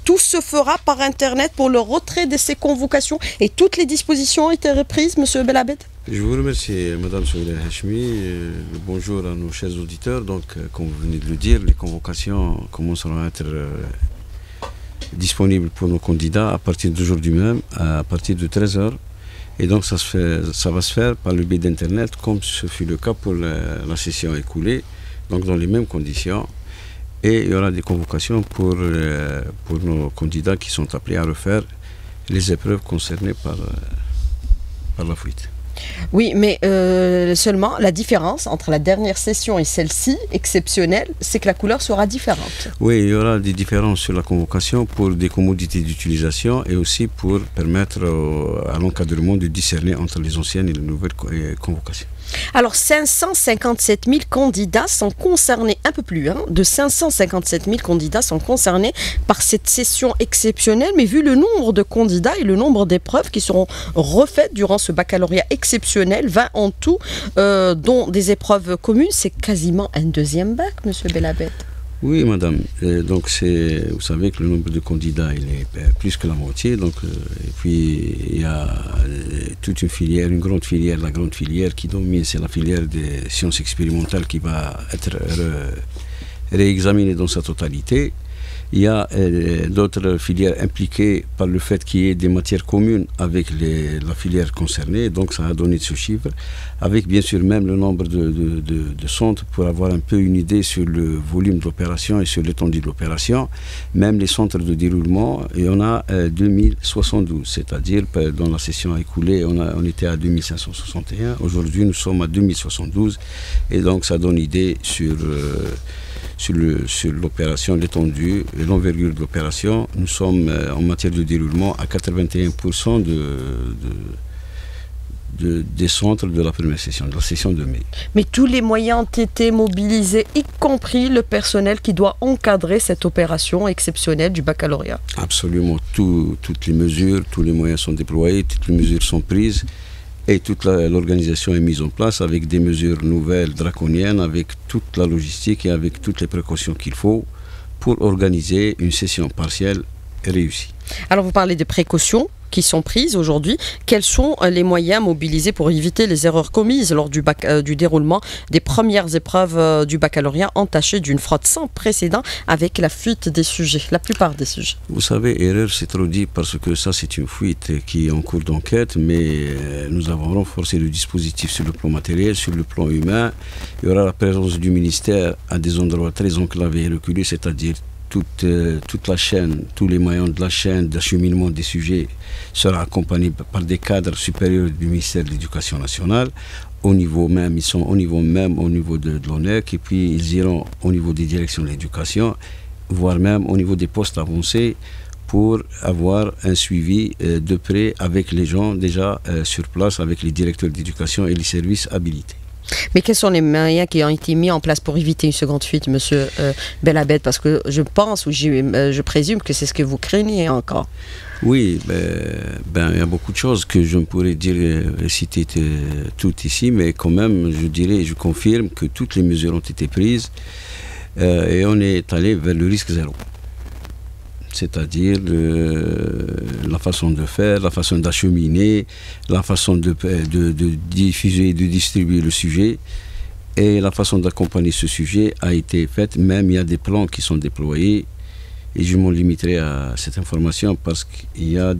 tout se fera par Internet pour le retrait de ces convocations et toutes les dispositions ont été reprises, Monsieur Belabed? Je vous remercie, Madame Souila Hachmi. Bonjour à nos chers auditeurs. Donc, comme vous venez de le dire, les convocations commenceront à être disponibles pour nos candidats à partir d'aujourd'hui même, à partir de 13 h. Et donc, ça va se faire par le biais d'Internet, comme ce fut le cas pour la session écoulée, donc dans les mêmes conditions. Et il y aura des convocations pour nos candidats qui sont appelés à refaire les épreuves concernées par la fuite. Oui, mais seulement la différence entre la dernière session et celle-ci, exceptionnelle, c'est que la couleur sera différente. Oui, il y aura des différences sur la convocation pour des commodités d'utilisation et aussi pour permettre à l'encadrement de discerner entre les anciennes et les nouvelles convocations. Alors 557 000 candidats sont concernés, un peu plus, de 557 000 candidats sont concernés par cette session exceptionnelle, mais vu le nombre de candidats et le nombre d'épreuves qui seront refaites durant ce baccalauréat exceptionnel, 20 en tout, dont des épreuves communes, c'est quasiment un deuxième bac, Monsieur Belabed. Oui, madame. Donc, vous savez que le nombre de candidats, il est plus que la moitié. Donc, et puis, il y a toute une filière, une grande filière, la grande filière qui domine, c'est la filière des sciences expérimentales qui va être réexaminée dans sa totalité. Il y a d'autres filières impliquées par le fait qu'il y ait des matières communes avec la filière concernée, donc ça a donné ce chiffre, avec bien sûr même le nombre de centres pour avoir un peu une idée sur le volume de l'opération et sur l'étendue de l'opération. Même les centres de déroulement, il y en a 2072, c'est-à-dire dans la session écoulée, on était à 2561, aujourd'hui nous sommes à 2072, et donc ça donne idée sur l'opération, l'étendue et l'envergure de l'opération. Nous sommes en matière de déroulement à 81% des centres de la première session, de la session de mai. Mais tous les moyens ont été mobilisés, y compris le personnel qui doit encadrer cette opération exceptionnelle du baccalauréat. Absolument, toutes les mesures, tous les moyens sont déployés, toutes les mesures sont prises. Et toute l'organisation est mise en place avec des mesures nouvelles, draconiennes, avec toute la logistique et avec toutes les précautions qu'il faut pour organiser une session partielle réussie. Alors vous parlez de précautions qui sont prises aujourd'hui. Quels sont les moyens mobilisés pour éviter les erreurs commises lors du déroulement des premières épreuves du baccalauréat entachées d'une fraude sans précédent avec la fuite des sujets, la plupart des sujets? Vous savez, erreur c'est trop dit parce que ça c'est une fuite qui est en cours d'enquête, mais nous avons renforcé le dispositif sur le plan matériel, sur le plan humain. Il y aura la présence du ministère à des endroits très enclavés et reculés, c'est-à-dire toute la chaîne, tous les maillons de la chaîne d'acheminement des sujets sera accompagné par des cadres supérieurs du ministère de l'Éducation nationale. Au niveau même, ils sont au niveau de l'ONEC, et puis ils iront au niveau des directions de l'éducation, voire même au niveau des postes avancés pour avoir un suivi de près avec les gens déjà sur place, avec les directeurs d'éducation et les services habilités. Mais quels sont les moyens qui ont été mis en place pour éviter une seconde fuite, Monsieur Belabed? Parce que je pense ou je présume que c'est ce que vous craignez encore. Oui, il y a beaucoup de choses que je ne pourrais dire citer toutes ici, mais quand même, je dirais, je confirme que toutes les mesures ont été prises et on est allé vers le risque zéro. C'est-à-dire la façon de faire, la façon d'acheminer, la façon de diffuser et de distribuer le sujet et la façon d'accompagner ce sujet a été faite. Même il y a des plans qui sont déployés et je m'en limiterai à cette information parce qu'il y a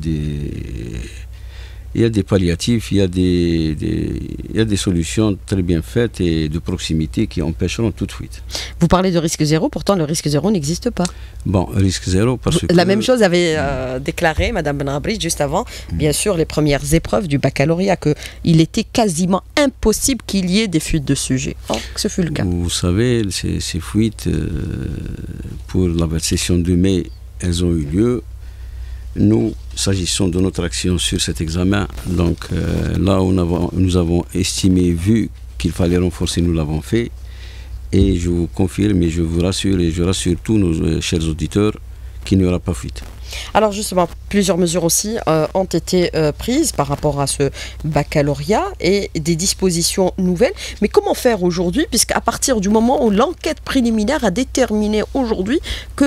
des palliatifs, il y a des solutions très bien faites et de proximité qui empêcheront toute fuite. Vous parlez de risque zéro, pourtant le risque zéro n'existe pas. Bon, risque zéro parce que... La même chose avait déclaré Mme Benrabri juste avant, bien sûr, les premières épreuves du baccalauréat, qu'il était quasiment impossible qu'il y ait des fuites de sujets. Or, ce fut le cas. Vous savez, ces fuites, pour la session de mai, elles ont eu lieu. Nous, s'agissant de notre action sur cet examen, donc là où nous avons estimé, vu qu'il fallait renforcer, nous l'avons fait. Et je vous confirme et je vous rassure et je rassure tous nos chers auditeurs qu'il n'y aura pas fuite. Alors justement, plusieurs mesures aussi ont été prises par rapport à ce baccalauréat et des dispositions nouvelles. Mais comment faire aujourd'hui, puisqu'à partir du moment où l'enquête préliminaire a déterminé aujourd'hui que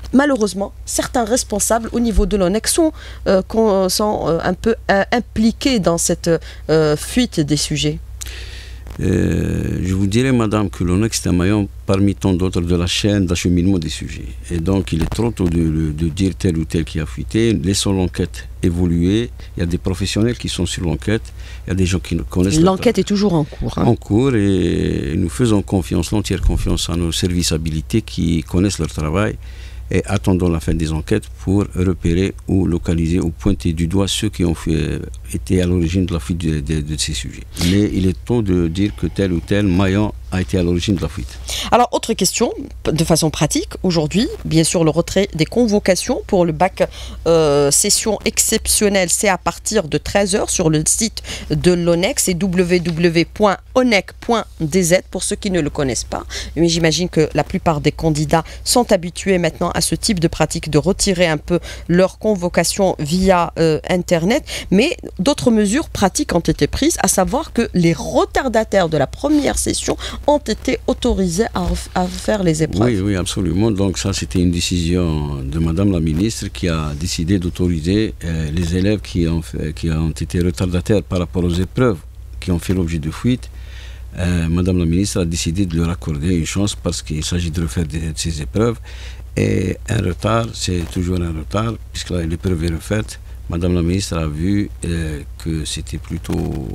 malheureusement, certains responsables au niveau de l'ONEC sont un peu impliqués dans cette fuite des sujets. Je vous dirais, madame, que l'ONEC c'est un maillon parmi tant d'autres de la chaîne d'acheminement des sujets. Et donc, il est trop tôt de dire tel ou tel qui a fuité. Laissons l'enquête évoluer. Il y a des professionnels qui sont sur l'enquête. Il y a des gens qui connaissent. L'enquête est toujours en cours. En cours, et nous faisons confiance, l'entière confiance à nos services habilités qui connaissent leur travail. Et attendons la fin des enquêtes pour repérer ou localiser ou pointer du doigt ceux qui ont été à l'origine de la fuite de ces sujets. Mais il est temps de dire que tel ou tel maillon a été à l'origine de la fuite. Alors, autre question, de façon pratique, aujourd'hui, bien sûr, le retrait des convocations pour le bac session exceptionnelle, c'est à partir de 13h sur le site de l'ONEC, c'est www.onec.dz pour ceux qui ne le connaissent pas. Mais j'imagine que la plupart des candidats sont habitués maintenant à ce type de pratique de retirer un peu leur convocation via Internet. Mais d'autres mesures pratiques ont été prises, à savoir que les retardataires de la première session ont été autorisés à faire les épreuves. Oui, oui, absolument. Donc ça, c'était une décision de Madame la ministre qui a décidé d'autoriser les élèves qui ont été retardataires par rapport aux épreuves qui ont fait l'objet de fuite. Madame la ministre a décidé de leur accorder une chance parce qu'il s'agit de refaire ces épreuves. Et un retard, c'est toujours un retard, puisque l'épreuve est refaite. Madame la ministre a vu que c'était plutôt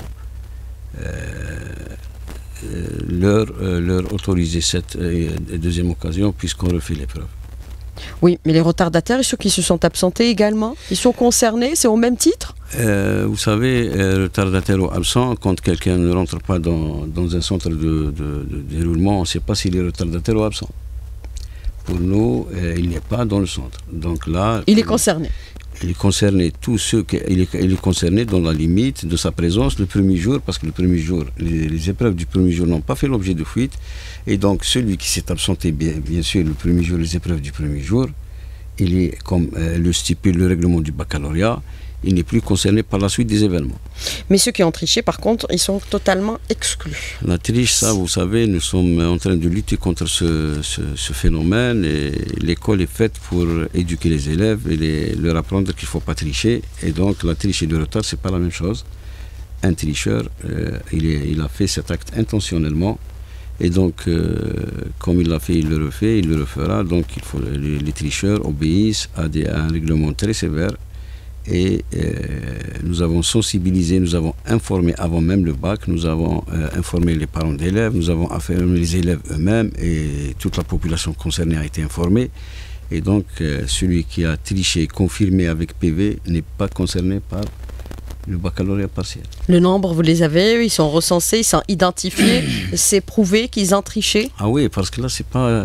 leur autoriser cette deuxième occasion puisqu'on refait l'épreuve. Oui, mais les retardataires et ceux qui se sont absentés également, ils sont concernés, c'est au même titre? Vous savez, retardataire ou absent, quand quelqu'un ne rentre pas dans un centre de déroulement, on ne sait pas s'il est retardataire ou absent. Pour nous, il n'est pas dans le centre. Donc là, il est concerné. Il est concerné, il est concerné dans la limite de sa présence le premier jour, parce que le premier jour, les épreuves du premier jour n'ont pas fait l'objet de fuite. Et donc celui qui s'est absenté, bien sûr, le premier jour, les épreuves du premier jour, il est, comme le stipule le règlement du baccalauréat, il n'est plus concerné par la suite des événements. Mais ceux qui ont triché, par contre, ils sont totalement exclus. La triche, ça, vous savez, nous sommes en train de lutter contre ce phénomène. Et l'école est faite pour éduquer les élèves et leur apprendre qu'il ne faut pas tricher. Et donc, la triche et le retard, ce n'est pas la même chose. Un tricheur, il a fait cet acte intentionnellement. Et donc, comme il l'a fait, il le refait, il le refera. Donc, les tricheurs obéissent à un règlement très sévère. Et nous avons sensibilisé, nous avons informé avant même le bac, nous avons informé les parents d'élèves, nous avons informé les élèves eux-mêmes et toute la population concernée a été informée. Et donc celui qui a triché, confirmé avec PV, n'est pas concerné par le baccalauréat partiel. Le nombre, vous les avez, ils sont recensés, ils sont identifiés, c'est prouvé qu'ils ont triché? Ah oui, parce que là, c'est pas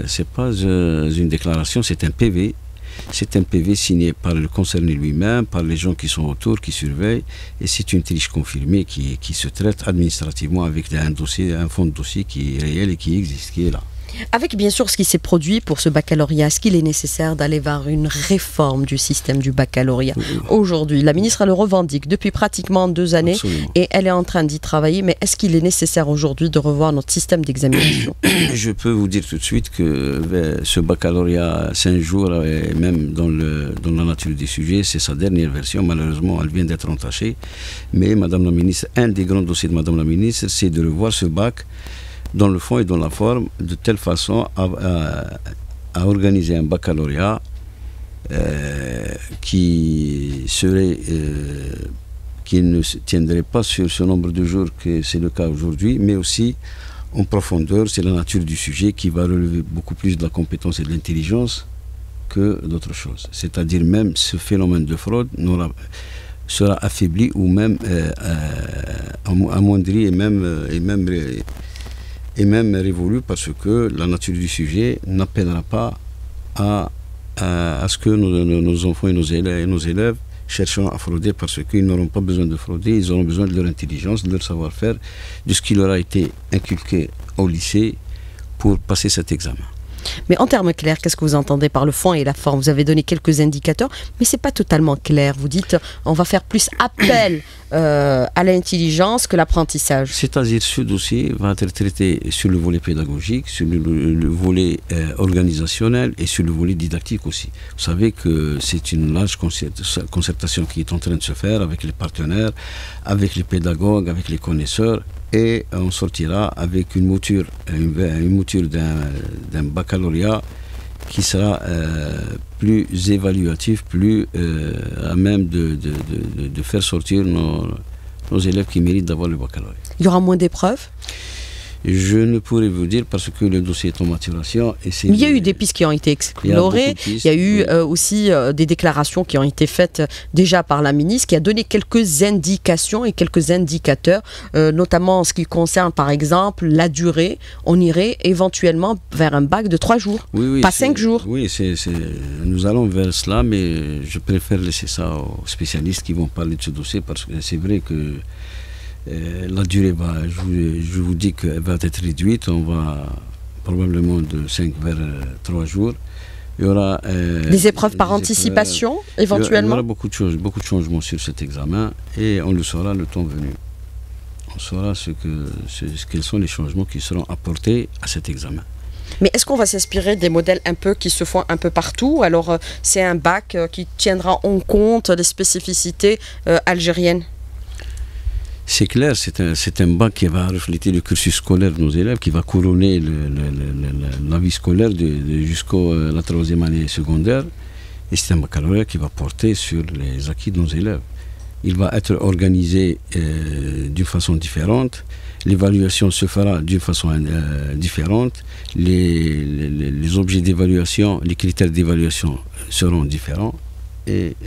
une déclaration, c'est un PV. C'est un PV signé par le concerné lui-même, par les gens qui sont autour, qui surveillent, et c'est une triche confirmée qui se traite administrativement avec un fond de dossier qui est réel et qui existe, qui est là. Avec bien sûr ce qui s'est produit pour ce baccalauréat, est-ce qu'il est nécessaire d'aller vers une réforme du système du baccalauréat? Aujourd'hui, la ministre elle le revendique depuis pratiquement 2 années. Absolument. Et elle est en train d'y travailler, mais est-ce qu'il est nécessaire aujourd'hui de revoir notre système d'examination? Je peux vous dire tout de suite que ce baccalauréat 5 jours, et même dans la nature des sujets, c'est sa dernière version. Malheureusement, elle vient d'être entachée. Mais Madame la ministre, un des grands dossiers de Madame la ministre, c'est de revoir ce bac dans le fond et dans la forme, de telle façon à organiser un baccalauréat qui ne tiendrait pas sur ce nombre de jours que c'est le cas aujourd'hui, mais aussi en profondeur, c'est la nature du sujet qui va relever beaucoup plus de la compétence et de l'intelligence que d'autres choses. C'est-à-dire même ce phénomène de fraude sera affaibli ou même amoindri et même révolu parce que la nature du sujet n'appellera pas à ce que nos enfants et nos élèves chercheront à frauder parce qu'ils n'auront pas besoin de frauder, ils auront besoin de leur intelligence, de leur savoir-faire, de ce qui leur a été inculqué au lycée pour passer cet examen. Mais en termes clairs, qu'est-ce que vous entendez par le fond et la forme? Vous avez donné quelques indicateurs, mais c'est pas totalement clair. Vous dites, on va faire plus appel à l'intelligence que l'apprentissage. C'est-à-dire, ce dossier va être traité sur le volet pédagogique, sur le volet organisationnel et sur le volet didactique aussi. Vous savez que c'est une large concertation qui est en train de se faire avec les partenaires, avec les pédagogues, avec les connaisseurs, et on sortira avec une mouture d'un baccalauréat qui sera plus évaluatif, plus à même de faire sortir nos élèves qui méritent d'avoir le baccalauréat. Il y aura moins d'épreuves? Je ne pourrais vous dire parce que le dossier est en maturation. Mais il y a eu des pistes qui ont été explorées. Il y a eu aussi des déclarations qui ont été faites déjà par la ministre qui a donné quelques indications et quelques indicateurs, notamment en ce qui concerne par exemple la durée. On irait éventuellement vers un bac de 3 jours, pas 5 jours. Oui, nous allons vers cela, mais je préfère laisser ça aux spécialistes qui vont parler de ce dossier parce que c'est vrai que la durée je vous dis qu'elle va être réduite, on va probablement de 5 vers 3 jours. Il y aura des épreuves par anticipation, éventuellement. Il y aura beaucoup de changements sur cet examen et on le saura le temps venu. On saura quels sont les changements qui seront apportés à cet examen. Mais est-ce qu'on va s'inspirer des modèles qui se font un peu partout? Alors c'est un bac qui tiendra en compte les spécificités algériennes? C'est clair, c'est un bac qui va refléter le cursus scolaire de nos élèves, qui va couronner la vie scolaire jusqu'à la 3e année secondaire. Et c'est un baccalauréat qui va porter sur les acquis de nos élèves. Il va être organisé d'une façon différente. L'évaluation se fera d'une façon différente. Les objets d'évaluation, les critères d'évaluation seront différents. Et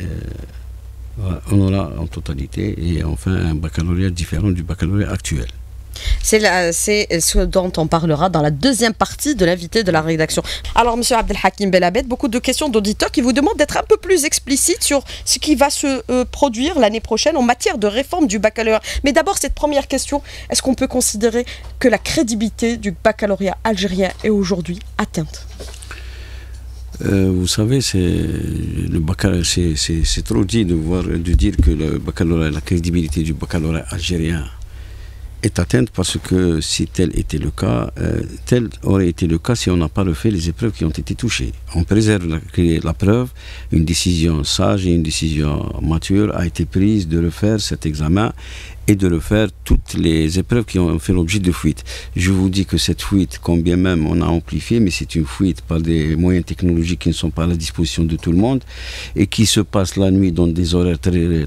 on aura en totalité et enfin un baccalauréat différent du baccalauréat actuel. C'est ce dont on parlera dans la deuxième partie de l'invité de la rédaction. Alors, M. Abdelhakim Belabed, beaucoup de questions d'auditeurs qui vous demandent d'être un peu plus explicite sur ce qui va se produire l'année prochaine en matière de réforme du baccalauréat. Mais d'abord, cette première question, est-ce qu'on peut considérer que la crédibilité du baccalauréat algérien est aujourd'hui atteinte? Vous savez, c'est trop dit de dire que la crédibilité du baccalauréat algérien est atteinte parce que si tel était le cas, tel aurait été le cas si on n'a pas refait les épreuves qui ont été touchées. On préserve la preuve, une décision sage et une décision mature a été prise de refaire cet examen et de refaire toutes les épreuves qui ont fait l'objet de fuite. Je vous dis que cette fuite, combien même on a amplifié, mais c'est une fuite par des moyens technologiques qui ne sont pas à la disposition de tout le monde et qui se passe la nuit dans des horaires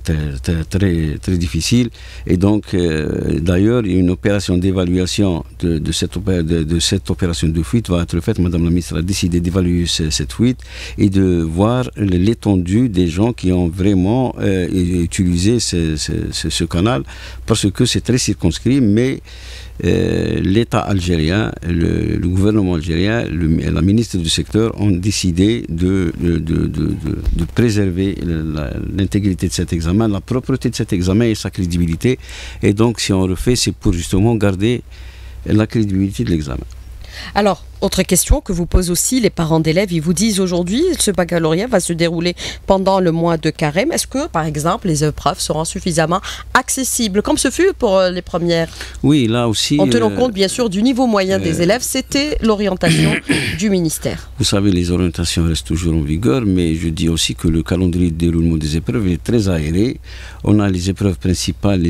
très difficiles. Et donc, d'ailleurs, une opération d'évaluation de cette opération de fuite va être faite. Madame la ministre a décidé d'évaluer cette fuite et de voir l'étendue des gens qui ont vraiment utilisé ce canal, parce que c'est très circonscrit, mais l'État algérien, le gouvernement algérien, la ministre du secteur ont décidé de préserver l'intégrité de cet examen, la propreté de cet examen et sa crédibilité. Et donc, si on refait, c'est pour justement garder la crédibilité de l'examen. Alors, autre question que vous posent aussi les parents d'élèves, ils vous disent aujourd'hui, ce baccalauréat va se dérouler pendant le mois de carême. Est-ce que, par exemple, les épreuves seront suffisamment accessibles, comme ce fut pour les premières? Oui, là aussi... En tenant compte, bien sûr, du niveau moyen des élèves, c'était l'orientation du ministère. Vous savez, les orientations restent toujours en vigueur, mais je dis aussi que le calendrier de déroulement des épreuves est très aéré. On a les épreuves principales,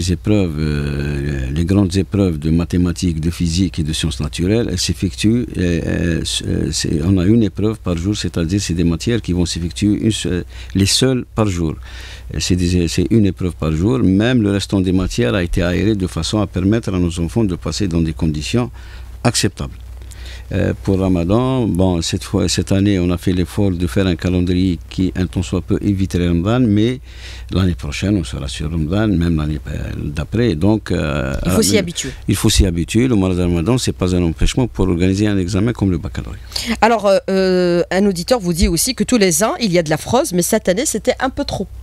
les grandes épreuves de mathématiques, de physique et de sciences naturelles, elles s'effectuent... on a une épreuve par jour, c'est-à-dire c'est des matières qui vont s'effectuer les seules par jour. C'est une épreuve par jour. Même le restant des matières a été aéré de façon à permettre à nos enfants de passer dans des conditions acceptables. Pour Ramadan, bon, cette année, on a fait l'effort de faire un calendrier qui, un temps soit peu, évite Ramadan, mais l'année prochaine, on sera sur Ramadan, même l'année d'après. Donc, il faut s'y habituer. Il faut s'y habituer. Le mois de Ramadan, ce n'est pas un empêchement pour organiser un examen comme le baccalauréat. Alors, un auditeur vous dit aussi que tous les ans, il y a de la fraude, mais cette année, c'était un peu trop.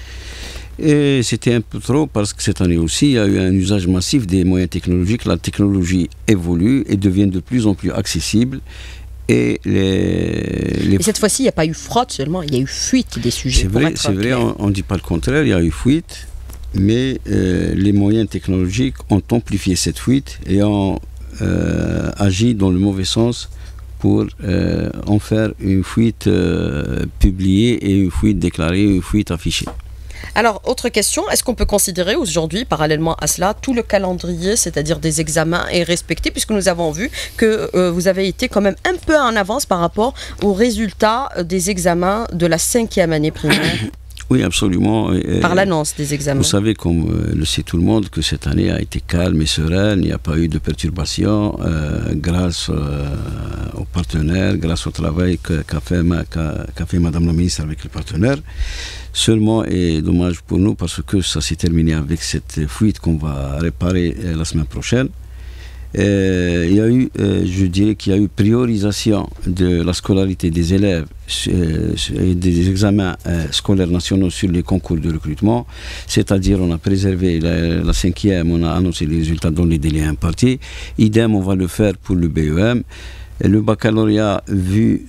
Et c'était un peu trop parce que cette année aussi, il y a eu un usage massif des moyens technologiques. La technologie évolue et devient de plus en plus accessible. Et Et cette fois-ci, il n'y a pas eu fraude seulement, il y a eu fuite des sujets. C'est vrai, on ne dit pas le contraire, il y a eu fuite, mais les moyens technologiques ont amplifié cette fuite et ont agi dans le mauvais sens pour en faire une fuite publiée et une fuite déclarée, une fuite affichée. Alors, autre question, est-ce qu'on peut considérer aujourd'hui, parallèlement à cela, tout le calendrier, c'est-à-dire des examens, est respecté, puisque nous avons vu que vous avez été quand même un peu en avance par rapport aux résultats des examens de la 5e année primaire? Oui, absolument. Par l'annonce des examens. Vous savez, comme le sait tout le monde, que cette année a été calme et sereine, il n'y a pas eu de perturbations grâce aux partenaires, grâce au travail qu'a fait Madame la ministre avec les partenaires. Seulement, et dommage pour nous, parce que ça s'est terminé avec cette fuite qu'on va réparer la semaine prochaine. Il y a eu, je dirais qu'il y a eu priorisation de la scolarité des élèves et des examens scolaires nationaux sur les concours de recrutement, c'est-à-dire on a préservé la 5e, on a annoncé les résultats dans les délais impartis. Idem, on va le faire pour le BEM. Et le baccalauréat, vu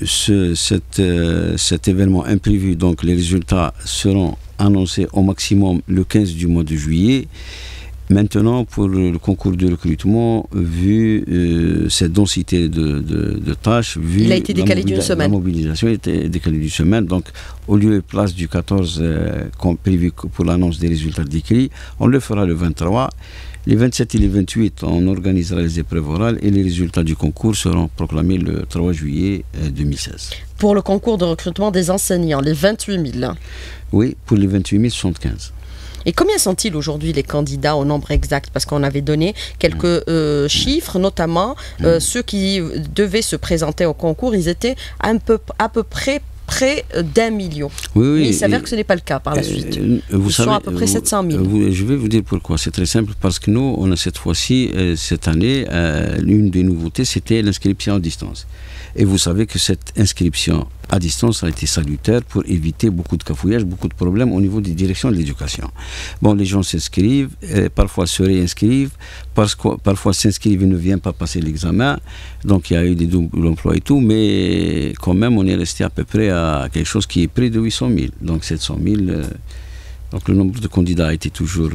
cet événement imprévu, donc les résultats seront annoncés au maximum le 15 du mois de juillet. Maintenant, pour le concours de recrutement, vu cette densité de tâches, vu il a été décalé d'une semaine. La mobilisation a été décalée d'une semaine. Donc, au lieu et place du 14 prévu pour l'annonce des résultats décrits, on le fera le 23. Les 27 et les 28, on organisera les épreuves orales et les résultats du concours seront proclamés le 3 juillet 2016. Pour le concours de recrutement des enseignants, les 28 000? Oui, pour les 28 075. Et combien sont-ils aujourd'hui les candidats au nombre exact? Parce qu'on avait donné quelques chiffres, notamment ceux qui devaient se présenter au concours, ils étaient à peu près d'1 million. Oui, mais il s'avère que ce n'est pas le cas par la suite. Ils sont à peu près 700 000. Je vais vous dire pourquoi. C'est très simple, parce que nous, on a cette fois-ci, cette année, l'une des nouveautés, c'était l'inscription à distance. Et vous savez que cette inscription à distance a été salutaire pour éviter beaucoup de cafouillages, beaucoup de problèmes au niveau des directions de l'éducation. Bon, les gens s'inscrivent, parfois se réinscrivent, parfois s'inscrivent et ne viennent pas passer l'examen. Donc il y a eu des doubles emplois et tout, mais quand même on est resté à peu près à quelque chose qui est près de 800 000. Donc 700 000. Donc le nombre de candidats a été toujours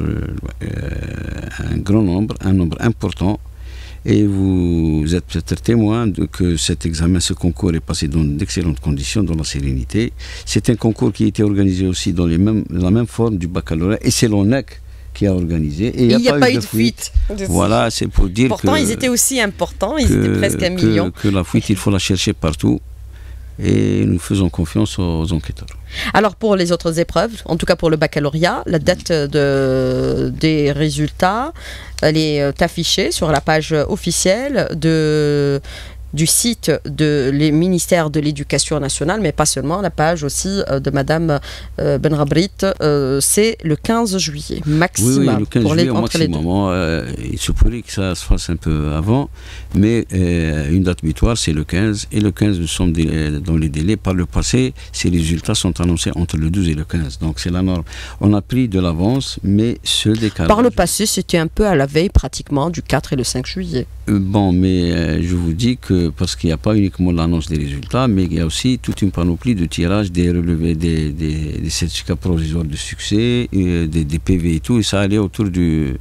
un grand nombre, un nombre important. Et vous êtes peut-être témoin de que cet examen, ce concours est passé dans d'excellentes conditions, dans la sérénité. C'est un concours qui a été organisé aussi dans la même forme du baccalauréat, et c'est l'ONEC qui a organisé. Et il n'y a pas eu de fuite. Voilà, c'est pour dire pourtant, ils étaient aussi importants, ils étaient presque 1 million. Que la fuite, il faut la chercher partout. Et nous faisons confiance aux enquêteurs. Alors pour les autres épreuves, en tout cas pour le baccalauréat, la date des résultats, elle est affichée sur la page officielle du site du ministère de l'Éducation nationale, mais pas seulement, la page aussi de Madame Benrabrit, c'est le 15 juillet, maximum. Oui, le 15 juillet au maximum. Il se pourrait que ça se fasse un peu avant, mais une date butoir, c'est le 15, et le 15, nous sommes dans les délais. Par le passé, ces résultats sont annoncés entre le 12 et le 15, donc c'est la norme. On a pris de l'avance, mais ce décalage... Par le passé, c'était un peu à la veille, pratiquement, du 4 et le 5 juillet. Bon, mais je vous dis que parce qu'il n'y a pas uniquement l'annonce des résultats, mais il y a aussi toute une panoplie de tirage des relevés, des certificats provisoires de succès, des PV et tout, et ça allait autour du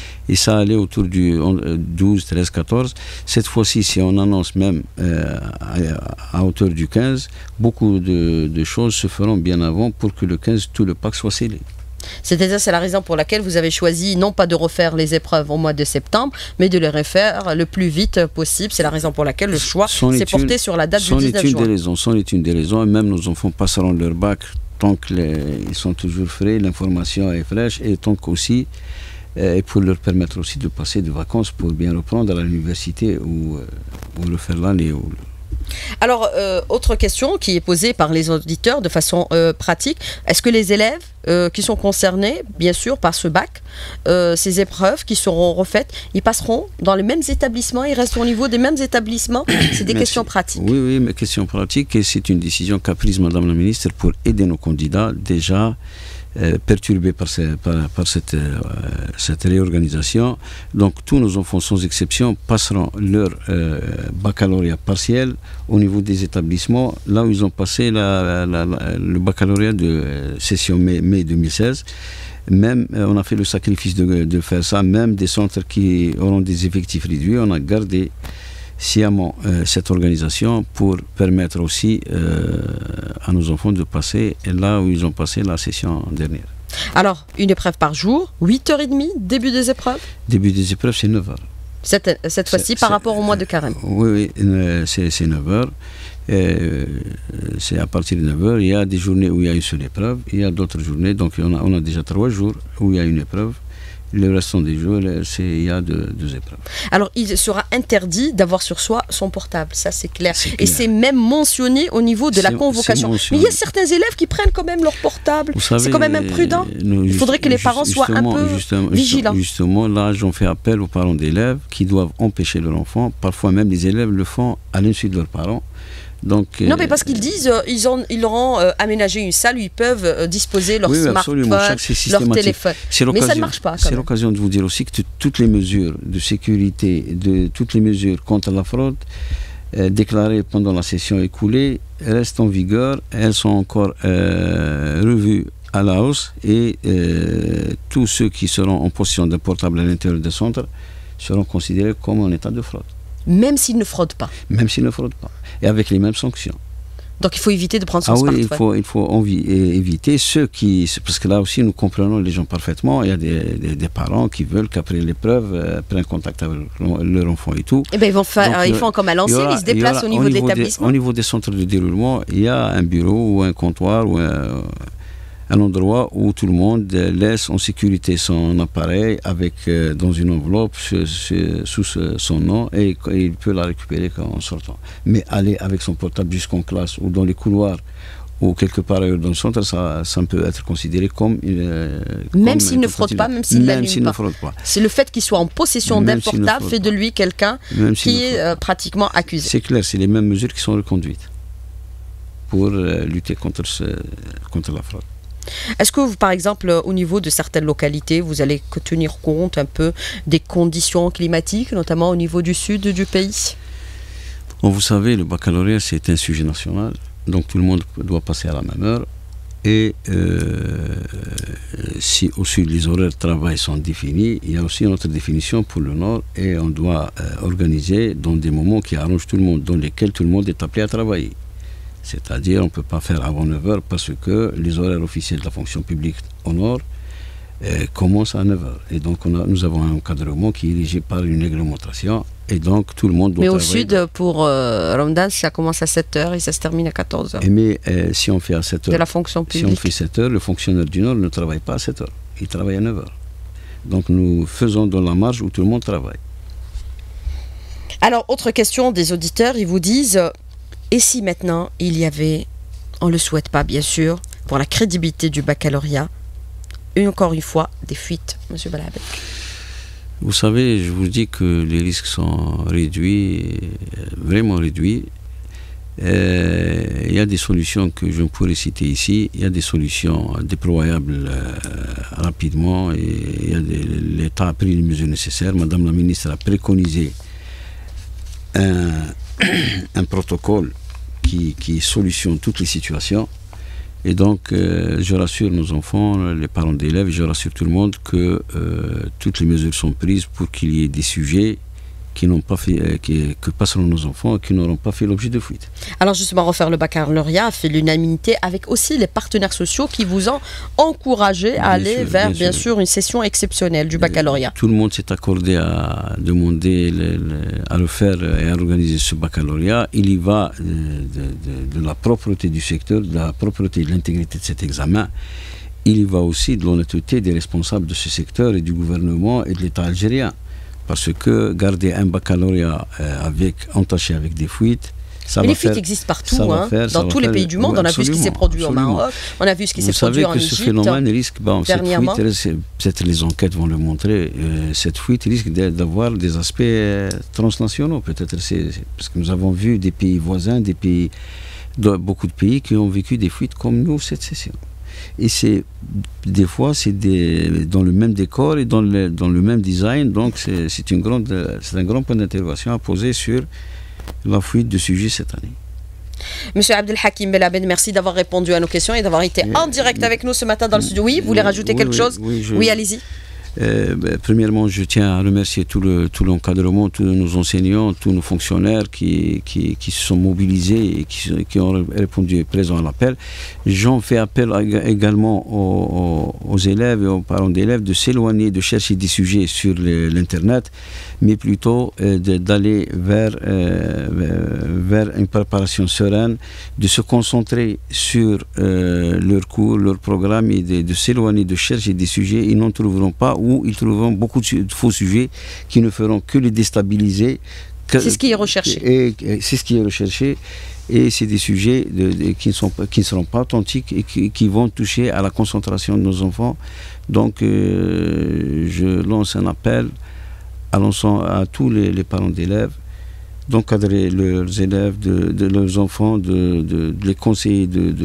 12, 13, 14. Cette fois-ci, si on annonce même à hauteur du 15, beaucoup de choses se feront bien avant pour que le 15, tout le pack soit scellé. C'est-à-dire, c'est la raison pour laquelle vous avez choisi non pas de refaire les épreuves au mois de septembre, mais de les refaire le plus vite possible. C'est la raison pour laquelle le choix s'est porté sur la date du 19 juin. C'en est une des raisons, et même nos enfants passeront leur bac tant qu'ils sont toujours frais, l'information est fraîche, et tant qu'aussi, et pour leur permettre aussi de passer des vacances pour bien reprendre à l'université ou refaire l'année. Alors, autre question qui est posée par les auditeurs de façon pratique, est-ce que les élèves qui sont concernés, bien sûr, par ce bac, ces épreuves qui seront refaites, ils passeront dans les mêmes établissements, ils restent au niveau des mêmes établissements? C'est des questions pratiques. Oui, mais questions pratiques, et c'est une décision qu'a prise Madame la Ministre pour aider nos candidats. Déjà, perturbés par cette réorganisation. Donc tous nos enfants, sans exception, passeront leur baccalauréat partiel au niveau des établissements, là où ils ont passé le baccalauréat de session mai 2016. Même, on a fait le sacrifice de faire ça, même des centres qui auront des effectifs réduits, on a gardé sciemment cette organisation pour permettre aussi à nos enfants de passer là où ils ont passé la session dernière. Alors, une épreuve par jour, 8h30, début des épreuves? Début des épreuves, c'est 9h. Cette fois-ci, par rapport au mois de carême? Oui, c'est 9h. C'est à partir de 9h. Il y a des journées où il y a une seule épreuve, il y a d'autres journées, donc on a déjà 3 jours où il y a une épreuve. Le restant des jours, il y a deux épreuves. Alors, il sera interdit d'avoir sur soi son portable, ça c'est clair. Et c'est même mentionné au niveau de la convocation. Mais il y a certains élèves qui prennent quand même leur portable. C'est quand même imprudent. Il faudrait que les parents soient un peu vigilants. Justement, là, j'en fais appel aux parents d'élèves qui doivent empêcher leur enfant. Parfois même, les élèves le font à l'insu de leurs parents. Donc, non, mais parce qu'ils disent ils auront aménagé une salle où ils peuvent disposer leur smartphone, leur téléphone. Mais ça ne marche pas. C'est l'occasion de vous dire aussi que toutes les mesures de sécurité, toutes les mesures contre la fraude déclarées pendant la session écoulée restent en vigueur. Elles sont encore revues à la hausse et tous ceux qui seront en possession d'un portable à l'intérieur des centres seront considérés comme en état de fraude. Même s'ils ne fraudent pas. Même s'ils ne fraudent pas. Et avec les mêmes sanctions. Donc il faut éviter de prendre son smartphone. Oui, il faut éviter ceux qui... Parce que là aussi, nous comprenons les gens parfaitement. Il y a des parents qui veulent qu'après l'épreuve, prennent contact avec leur enfant et tout. Eh bien, ils font comme à l'ancienne, ils se déplacent au niveau de l'établissement. Au niveau des centres de déroulement, il y a un bureau ou un comptoir ou un endroit où tout le monde laisse en sécurité son appareil dans une enveloppe sous son nom et il peut la récupérer en sortant. Mais aller avec son portable jusqu'en classe ou dans les couloirs ou quelque part ailleurs dans le centre, ça peut être considéré comme même s'il ne fraude pas, même s'il n'allume pas. C'est le fait qu'il soit en possession d'un portable fait de lui quelqu'un qui est pratiquement accusé. C'est clair, c'est les mêmes mesures qui sont reconduites pour lutter contre la fraude. Est-ce que, par exemple, au niveau de certaines localités, vous allez tenir compte un peu des conditions climatiques, notamment au niveau du sud du pays? Bon, vous savez, le baccalauréat, c'est un sujet national, donc tout le monde doit passer à la même heure. Et si au sud, les horaires de travail sont définis, il y a aussi une autre définition pour le nord, et on doit organiser dans des moments qui arrangent tout le monde, dans lesquels tout le monde est appelé à travailler. C'est-à-dire, on ne peut pas faire avant 9h parce que les horaires officiels de la fonction publique au nord commencent à 9h. Et donc, nous avons un encadrement qui est dirigé par une réglementation. Et donc, tout le monde doit travailler. Mais au sud, pour Ramadan, ça commence à 7h et ça se termine à 14h. Mais si on fait à 7h, de la fonction publique. Si on fait 7h, le fonctionnaire du nord ne travaille pas à 7h. Il travaille à 9h. Donc, nous faisons dans la marge où tout le monde travaille. Alors, autre question des auditeurs, ils vous disent... Et si maintenant, il y avait, on ne le souhaite pas bien sûr, pour la crédibilité du baccalauréat, encore une fois, des fuites, M. Balabek? Vous savez, je vous dis que les risques sont réduits, vraiment réduits. Il y a des solutions que je pourrais citer ici, il y a des solutions déployables rapidement, et l'État a pris les mesures nécessaires. Madame la ministre a préconisé un protocole qui solutionne toutes les situations. Et donc, je rassure nos enfants, les parents d'élèves, je rassure tout le monde que toutes les mesures sont prises pour qu'il y ait des sujets qui n'ont pas fait, que passeront nos enfants et qui n'auront pas fait l'objet de fuite. Alors justement, refaire le baccalauréat a fait l'unanimité avec aussi les partenaires sociaux qui vous ont encouragé à aller vers, bien sûr, une session exceptionnelle du baccalauréat. Tout le monde s'est accordé à demander, à le faire et à organiser ce baccalauréat. Il y va de la propreté du secteur, de la propreté et de l'intégrité de cet examen. Il y va aussi de l'honnêteté des responsables de ce secteur et du gouvernement et de l'État algérien. Parce que garder un baccalauréat entaché avec des fuites, ça mais va les fuites faire, existent partout, dans tous les pays du monde. Oui, on a vu ce qui s'est produit au Maroc, on a vu ce qui s'est produit en Égypte. Vous savez que ce phénomène risque, dernièrement, cette fuite, peut-être les enquêtes vont le montrer, cette fuite risque d'avoir des aspects transnationaux. Peut-être parce que nous avons vu des pays voisins, beaucoup de pays qui ont vécu des fuites comme nous cette session. Et des fois, c'est dans le même décor et dans le même design. Donc, c'est un grand point d'interrogation à poser sur la fuite de sujets cette année. Monsieur Abdelhakim Belabed, merci d'avoir répondu à nos questions et d'avoir été en direct avec nous ce matin dans le studio. Oui, vous voulez rajouter quelque chose? Oui, allez-y. Premièrement, je tiens à remercier tout l'encadrement, tous nos enseignants, tous nos fonctionnaires qui se sont mobilisés et qui ont répondu présent à l'appel. J'en fais appel également aux élèves et aux parents d'élèves de s'éloigner, de chercher des sujets sur l'Internet, mais plutôt d'aller vers une préparation sereine, de se concentrer sur leurs cours, leur programme et de s'éloigner, de chercher des sujets. Ils n'en trouveront pas, ou ils trouveront beaucoup de faux sujets qui ne feront que les déstabiliser. C'est ce qui est recherché. C'est ce qui est recherché. Et c'est des sujets qui ne seront pas authentiques et qui vont toucher à la concentration de nos enfants. Donc, je lance un appel à tous les parents d'élèves d'encadrer leurs élèves, de leurs enfants, de les conseiller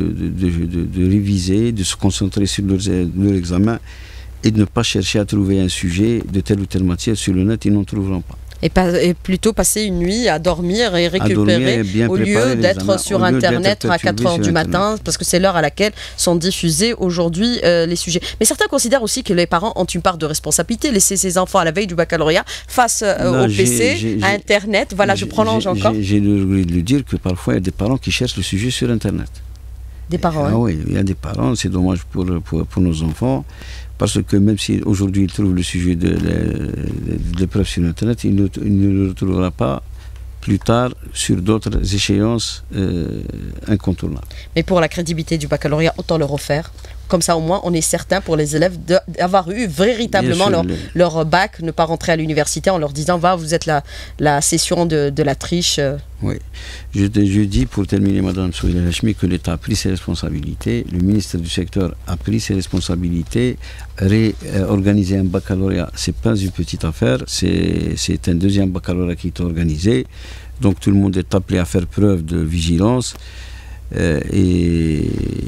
de réviser, de se concentrer sur leur examen et de ne pas chercher à trouver un sujet de telle ou telle matière sur le net, ils n'en trouveront pas. Et plutôt passer une nuit à dormir et récupérer au lieu d'être sur Internet à 4 heures du matin, parce que c'est l'heure à laquelle sont diffusés aujourd'hui les sujets. Mais certains considèrent aussi que les parents ont une part de responsabilité, laisser ses enfants à la veille du baccalauréat face au PC, à Internet. Voilà, je prolonge encore. J'ai le regret de le dire que parfois il y a des parents qui cherchent le sujet sur Internet. Des parents, Ah oui, il y a des parents, c'est dommage pour nos enfants. Parce que même si aujourd'hui il trouve le sujet de l'épreuve sur Internet, il ne le retrouvera pas plus tard sur d'autres échéances incontournables. Mais pour la crédibilité du baccalauréat, autant le refaire. Comme ça, au moins, on est certain pour les élèves d'avoir eu véritablement leur bac, ne pas rentrer à l'université en leur disant « vous êtes la session de la triche ». Oui. Je dis, pour terminer, Madame Souila Hachmi, que l'État a pris ses responsabilités, le ministre du secteur a pris ses responsabilités. Organiser un baccalauréat, ce n'est pas une petite affaire, c'est un deuxième baccalauréat qui est organisé. Donc tout le monde est appelé à faire preuve de vigilance. Et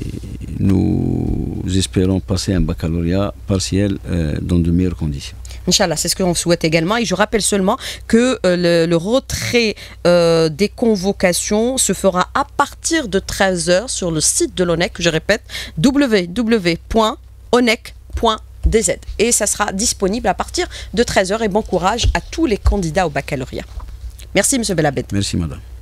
nous espérons passer un baccalauréat partiel dans de meilleures conditions. Inch'Allah, c'est ce qu'on souhaite également. Et je rappelle seulement que le retrait des convocations se fera à partir de 13h sur le site de l'ONEC, je répète, www.onec.dz. Et ça sera disponible à partir de 13h. Et bon courage à tous les candidats au baccalauréat. Merci, M. Belabed. Merci, Madame.